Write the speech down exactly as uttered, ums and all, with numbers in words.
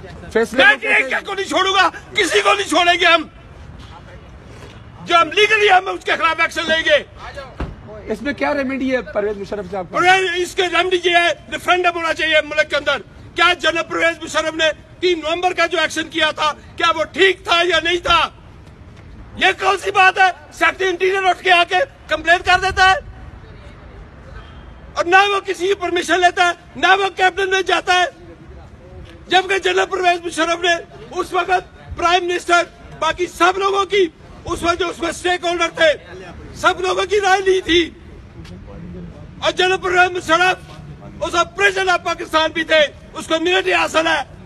फैसले को नहीं छोड़ूंगा, किसी को नहीं छोड़ेंगे हम। जो हम लीगली हम उसके खिलाफ एक्शन लेंगे। इसमें क्या रेमेडी है परवेज मुशर्रफ साहब? इसके रेमेडी ये है, रेफरेंडम होना चाहिए मुल्क के अंदर। क्या जनरल परवेज मुशर्रफ ने तीन नवंबर का जो एक्शन किया था, क्या वो ठीक था या नहीं था? ये कौन सी बात है? सेक्रेटरी इंटीरियर उठ के आके कंप्लेन कर देता है और ना वो किसी की परमिशन लेता है, ना वो कैबिनेट में जाता है। जबकि जनरल परवेज मुशर्रफ ने उस वक्त प्राइम मिनिस्टर, बाकी सब लोगों की, उस वक्त जो उसमें स्टेक होल्डर थे, सब लोगों की राय ली थी। और जनरल परवेज मुशर्रफ उस प्रेसिडेंट ऑफ पाकिस्तान भी थे, उसको इम्यूनिटी हासिल है।